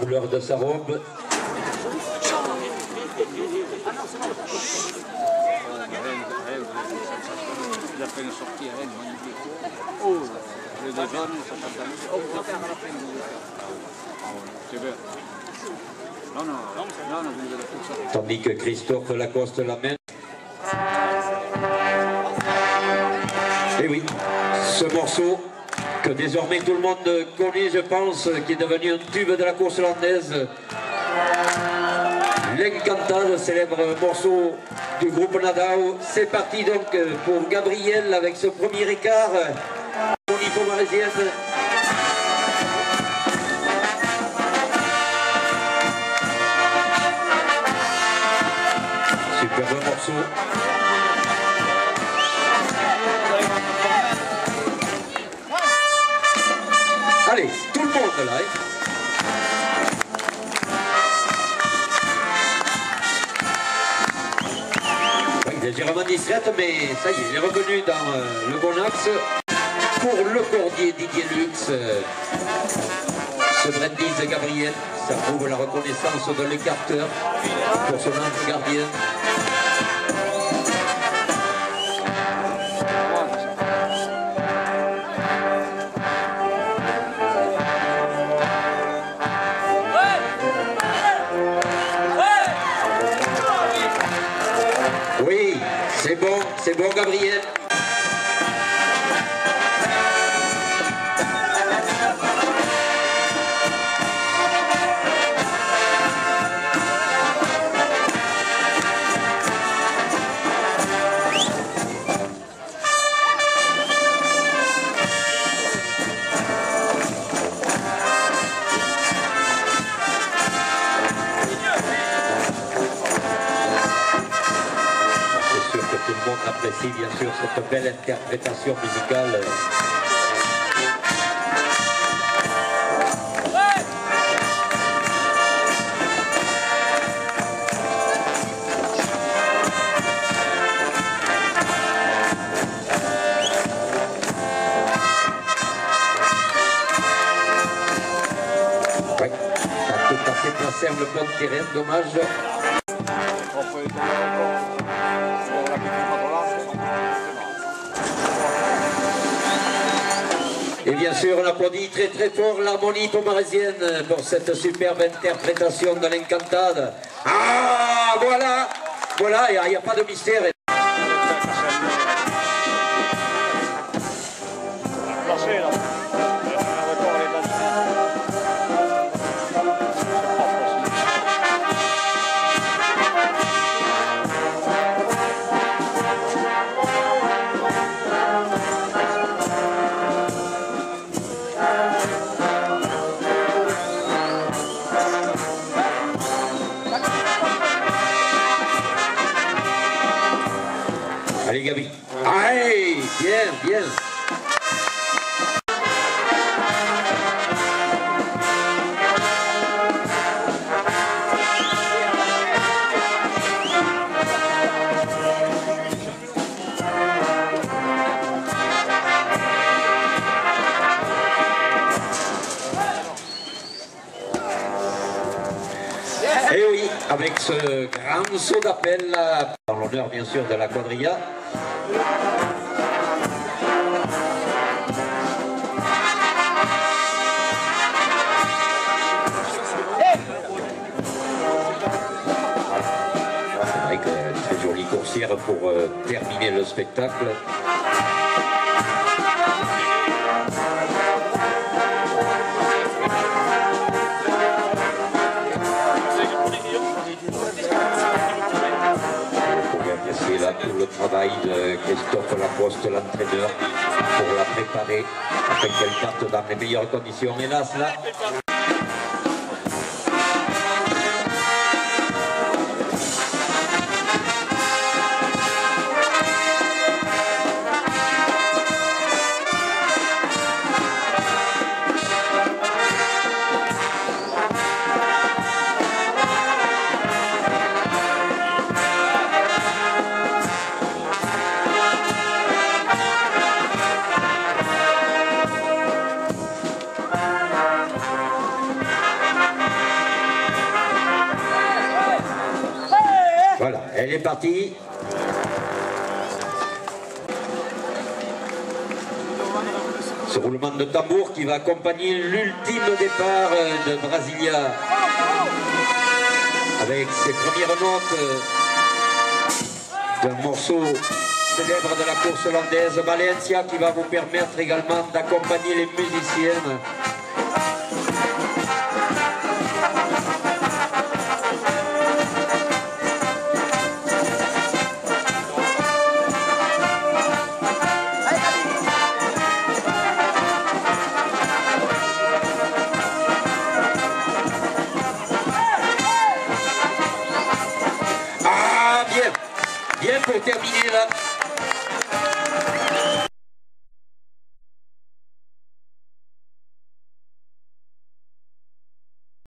couleur de sa robe. Il a fait une sortie à elle, magnifique. Oh, le jaune, ça s'appelle. Oh, vous avez à la fin. C'est bien. Non, vous avez tout ça. Tandis que Christophe Lacoste l'amène. Et oui, ce morceau que désormais tout le monde connaît, je pense, qui est devenu un tube de la course hollandaise. L'Encantade, célèbre morceau du groupe Nadao. C'est parti donc pour Gabriel avec ce premier écart. Harmonie pomaresienne. Superbe morceau. Allez, tout le monde là. Légèrement discrète, mais ça y est, il est revenu dans le bon axe. Pour le cordier Didier Lux, ce brindis de Gabriel, ça prouve la reconnaissance de l'écarteur pour son ange gardien. Oui, c'est bon Gabriel. Tout le monde apprécie bien sûr cette belle interprétation musicale. Oui, ça a tout à fait placé le bon terrain, dommage. Et bien sûr, on applaudit très très fort l'harmonie pomaresienne pour cette superbe interprétation de l'Encantade. Ah, voilà, il n'y a pas de mystère. Allez Gabi. Allez, bien. Et oui, avec ce grand saut d'appel, en l'honneur bien sûr de la quadrilla. Avec une très jolie coursière pour terminer le spectacle. C'est là tout le travail de Christophe Lacoste, l'entraîneur, pour la préparer afin qu'elle parte dans les meilleures conditions. Hélas, là. Elle est partie. Ce roulement de tambour qui va accompagner l'ultime départ de Brasilia avec ses premières notes d'un morceau célèbre de la course hollandaise, Valencia, qui va vous permettre également d'accompagner les musiciens. Bien pour terminer là.